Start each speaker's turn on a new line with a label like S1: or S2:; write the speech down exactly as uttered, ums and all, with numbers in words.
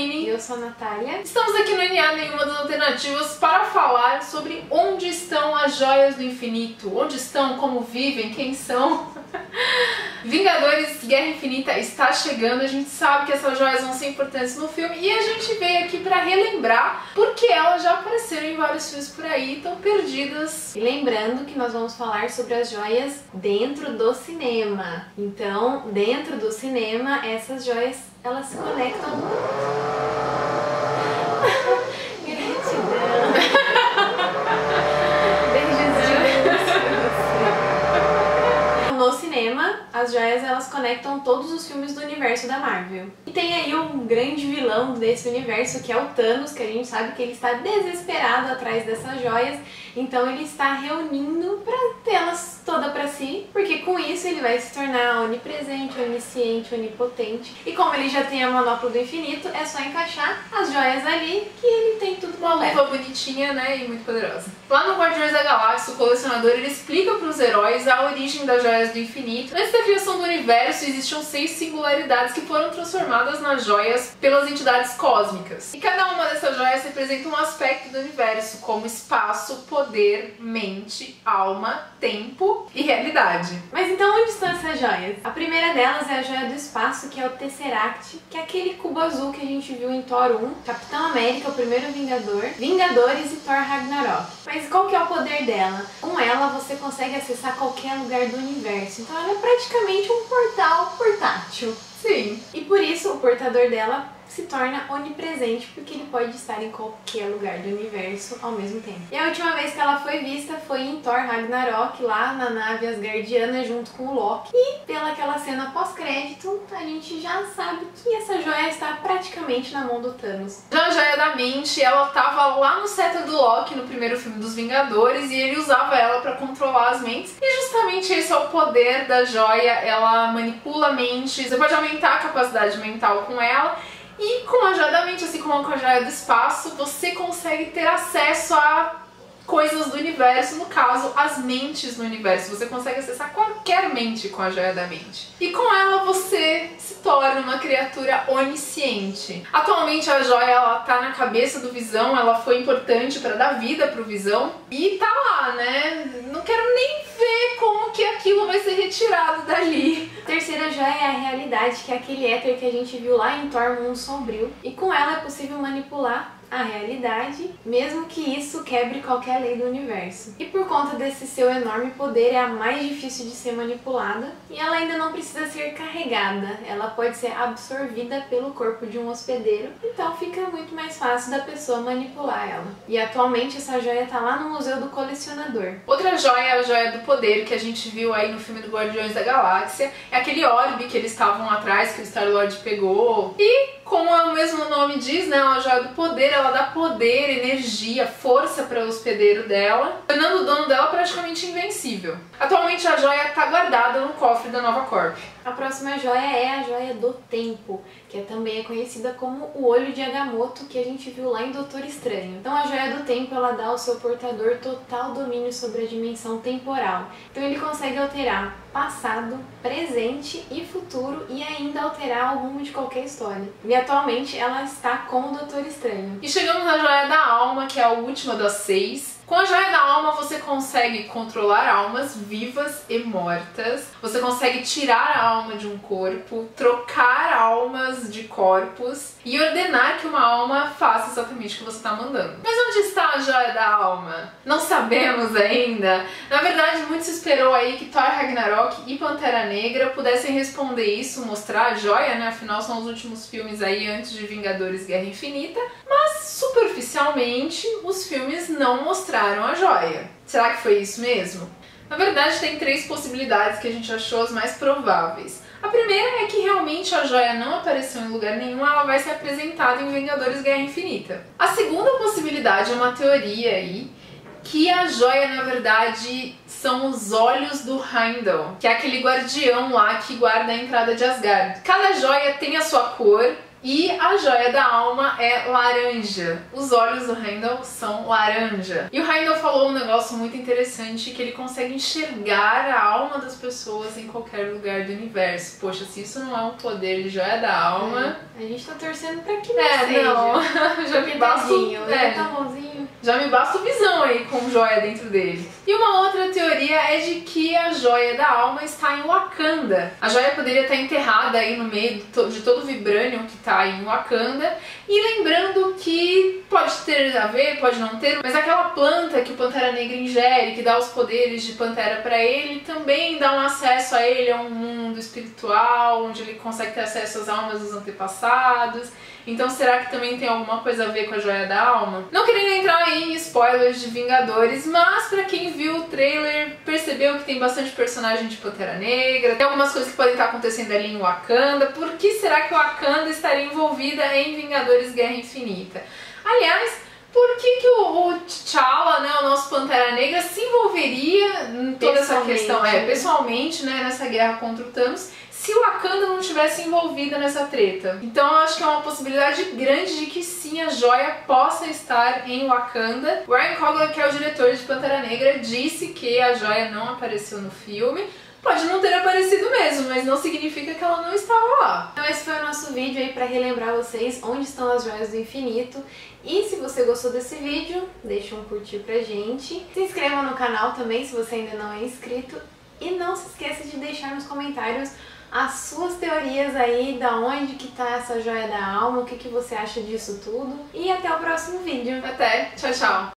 S1: Vini.
S2: E eu sou a Natália.
S1: Estamos aqui no N A Nenhuma das Alternativas para falar sobre onde estão as joias do infinito. Onde estão, como vivem, quem são. Vingadores Guerra Infinita está chegando, a gente sabe que essas joias vão ser importantes no filme e a gente veio aqui para relembrar porque elas já apareceram em vários filmes por aí e estão perdidas.
S2: E lembrando que nós vamos falar sobre as joias dentro do cinema. Então, dentro do cinema, essas joias, elas se conectam. Gratidão. No cinema, as joias elas conectam todos os filmes do universo da Marvel. E tem aí um grande vilão desse universo, que é o Thanos, que a gente sabe que ele está desesperado atrás dessas joias, então ele está reunindo para tê-las toda para si, porque com isso ele vai se tornar onipresente, onisciente, onipotente. E como ele já tem a manopla do infinito, é só encaixar as joias ali que ele tem tudo
S1: Uma luva bonitinha, né, e muito poderosa. Lá no Guardiões da Galáxia, o colecionador ele explica para os heróis a origem das joias do infinito. Antes da criação do universo, existiam seis singularidades que foram transformadas nas joias pelas entidades cósmicas. E cada uma dessas joias representa um aspecto do universo, como espaço, poder, mente, alma, tempo e realidade.
S2: Mas então onde estão essas joias? A primeira delas é a joia do espaço, que é o Tesseract, que é aquele cubo azul que a gente viu em Thor um, Capitão América, o primeiro Vingador, Vingadores e Thor Ragnarok. Mas qual que é o poder dela? Com ela você consegue acessar qualquer lugar do universo, então ela é praticamente um portal portátil.
S1: Sim.
S2: E por isso o portador dela se torna onipresente, porque ele pode estar em qualquer lugar do universo ao mesmo tempo. E a última vez que ela foi vista foi em Thor Ragnarok, lá na nave Asgardiana junto com o Loki. E pela aquela cena pós-crédito, a gente já sabe que essa joia está praticamente na mão do Thanos.
S1: Já a joia da mente, ela estava lá no cetro do Loki no primeiro filme dos Vingadores e ele usava ela para controlar as mentes. E justamente esse é o poder da joia, ela manipula a mente, você pode aumentar a capacidade mental com ela. E com a joia da mente, assim como com a joia do espaço, você consegue ter acesso a coisas do universo, no caso, as mentes no universo. Você consegue acessar qualquer mente com a joia da mente. E com ela você se torna uma criatura onisciente. Atualmente a joia ela tá na cabeça do Visão, ela foi importante para dar vida pro Visão. E tá lá, né? Não quero nem ver como que aquilo vai ser retirado dali.
S2: A terceira joia é a realidade, que é aquele éter que a gente viu lá em Thor Mundo Sombrio. E com ela é possível manipular a realidade, mesmo que isso quebre qualquer lei do universo. E por conta desse seu enorme poder, é a mais difícil de ser manipulada e ela ainda não precisa ser carregada, ela pode ser absorvida pelo corpo de um hospedeiro, então fica muito mais fácil da pessoa manipular ela. E atualmente essa joia está lá no Museu do Colecionador.
S1: Outra joia é a joia do poder, que a gente viu aí no filme do Guardiões da Galáxia, é aquele orbe que eles estavam atrás, que o Star-Lord pegou. E como o mesmo nome diz, né, a joia do poder, ela dá poder, energia, força para o hospedeiro dela, tornando o dono dela praticamente invencível. Atualmente a joia está guardada no cofre da Nova Corp.
S2: A próxima joia é a joia do tempo, que é também é conhecida como o olho de Agamotto, que a gente viu lá em Doutor Estranho. Então a joia do tempo ela dá ao seu portador total domínio sobre a dimensão temporal. Então ele consegue alterar passado, presente e futuro e ainda alterar o rumo de qualquer história. E atualmente ela está com o Doutor Estranho.
S1: E chegamos na joia da alma, que é a última das seis. Com a joia da alma você consegue controlar almas vivas e mortas, você consegue tirar a alma de um corpo, trocar almas de corpos e ordenar que uma alma faça exatamente o que você está mandando. Mas onde está a joia da alma? Não sabemos ainda. Na verdade, muito se esperou aí que Thor Ragnarok e Pantera Negra pudessem responder isso, mostrar a joia, né? Afinal são os últimos filmes aí antes de Vingadores Guerra Infinita, mas superficialmente os filmes não mostraram a joia. Será que foi isso mesmo? Na verdade, tem três possibilidades que a gente achou as mais prováveis. A primeira é que realmente a joia não apareceu em lugar nenhum, ela vai ser apresentada em Vingadores Guerra Infinita. A segunda possibilidade é uma teoria aí, que a joia, na verdade, são os olhos do Heimdall, que é aquele guardião lá que guarda a entrada de Asgard. Cada joia tem a sua cor E a joia da alma é laranja. Os olhos do Heimdall são laranja. E o Heimdall falou um negócio muito interessante, que ele consegue enxergar a alma das pessoas em qualquer lugar do universo. Poxa, se isso não é um poder de joia da alma...
S2: É, a gente tá torcendo pra que não
S1: é,
S2: seja.
S1: Não. Já me basta o...
S2: é. tá bonzinho.
S1: Já me basta o Visão aí com joia dentro dele. E uma outra teoria é de que a joia da alma está em Wakanda. A joia poderia estar enterrada aí no meio de todo o vibranium que está em Wakanda. E lembrando que pode ter a ver, pode não ter, mas aquela planta que o Pantera Negra ingere, que dá os poderes de Pantera para ele, também dá um acesso a ele a um mundo espiritual, onde ele consegue ter acesso às almas dos antepassados. Então será que também tem alguma coisa a ver com a joia da alma? Não querendo entrar em spoilers de Vingadores, mas pra quem viu o trailer, percebeu que tem bastante personagem de Pantera Negra, tem algumas coisas que podem estar acontecendo ali em Wakanda. Por que será que Wakanda estaria envolvida em Vingadores Guerra Infinita? Aliás, por que que o, o T'Challa, né, o nosso Pantera Negra, se envolveria em toda essa questão, é, pessoalmente, né, nessa guerra contra o Thanos, se o Wakanda não tivesse envolvida nessa treta? Então eu acho que é uma possibilidade grande de que sim, a joia possa estar em Wakanda. O Ryan Coogler, que é o diretor de Pantera Negra, disse que a joia não apareceu no filme. Pode não ter aparecido mesmo, mas não significa que ela não estava lá.
S2: Então esse foi o nosso vídeo aí pra relembrar vocês onde estão as joias do infinito. E se você gostou desse vídeo, deixa um curtir pra gente. Se inscreva no canal também se você ainda não é inscrito. E não se esqueça de deixar nos comentários as suas teorias aí, da onde que tá essa joia da alma, o que, que você acha disso tudo. E até o próximo vídeo.
S1: Até, tchau, tchau!